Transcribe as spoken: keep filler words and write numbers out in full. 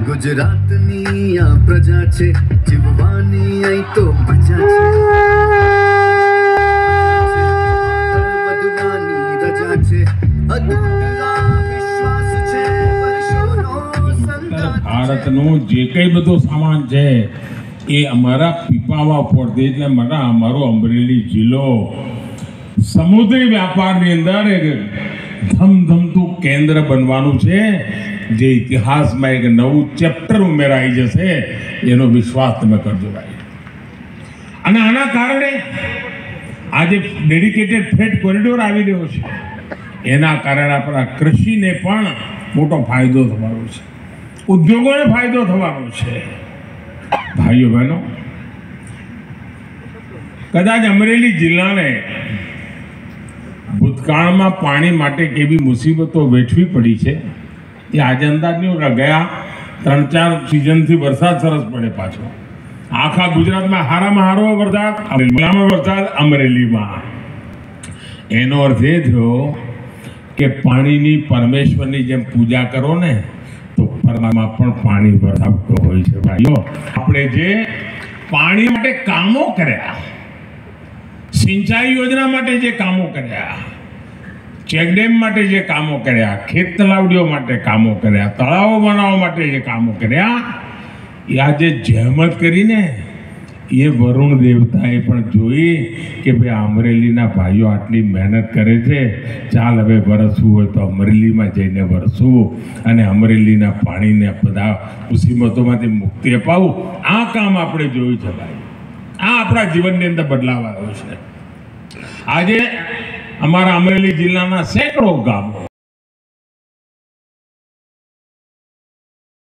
ગુજરાતની આ પ્રજા છે, જીવવાની અહીં તો મજા છે, વધવાની રજા છે, અદભુત વિશ્વાસ છે, વર્ષોનો સંગાથ. ભારતનું જે કંઈ બધું સામાન છે એ અમારા પીપાવા પડતી, એટલે મારા અમારો અમરેલી જિલ્લો સમુદ્રી વ્યાપારની અંદર એક ધમધમતું કેન્દ્ર બનવાનું છે, જે ઇતિહાસમાં એક નવું ચેપ્ટર ઉમેરાઈ જશે એનો વિશ્વાસ તમે કરજો ભાઈ. અને આના કારણે આજે ડેડિકેટેડ ફ્રેટ કોરિડોર આવી રહ્યો છે, એના કારણે આપણા કૃષિને પણ મોટો ફાયદો થવાનો છે, ઉદ્યોગોને ફાયદો થવાનો છે. ભાઈઓ બહેનો, કદાચ અમરેલી જિલ્લાને ભૂતકાળમાં પાણી માટે કેવી મુસીબતો વેઠવી પડી છે એ આજે અંદાજ નહીં. ગયા ત્રણ ચાર સિઝનથી વરસાદ સરસ પડે પાછો. આખા ગુજરાતમાં હારામાં હારો વરસાદ, અમરેલીમાં વરસાદ, અમરેલીમાં. એનો અર્થ એ થયો કે પાણીની પરમેશ્વરની જેમ પૂજા કરો ને તો પરમાત્મા પણ પાણી વરસાવતો હોય છે. ભાઈઓ, આપણે જે પાણી માટે કામો કર્યા, સિંચાઈ યોજના માટે જે કામો કર્યા, ચેકડેમ માટે જે કામો કર્યા, ખેત તલાવડીઓ માટે કામો કર્યા, તળાવો બનાવવા માટે જે કામો કર્યા, એ આજે જહેમત કરીને એ વરુણ દેવતાએ પણ જોઈ કે ભાઈ અમરેલીના ભાઈઓ આટલી મહેનત કરે છે, ચાલ હવે વરસવું હોય તો અમરેલીમાં જઈને વરસવું અને અમરેલીના પાણીને બધા મુસીબતોમાંથી મુક્તિ અપાવું. આ કામ આપણે જોયું છે ભાઈ. આ આપણા જીવનની અંદર બદલાવ આવ્યો છે. આજે અમારા અમરેલી જિલ્લાના સેંકડો ગામો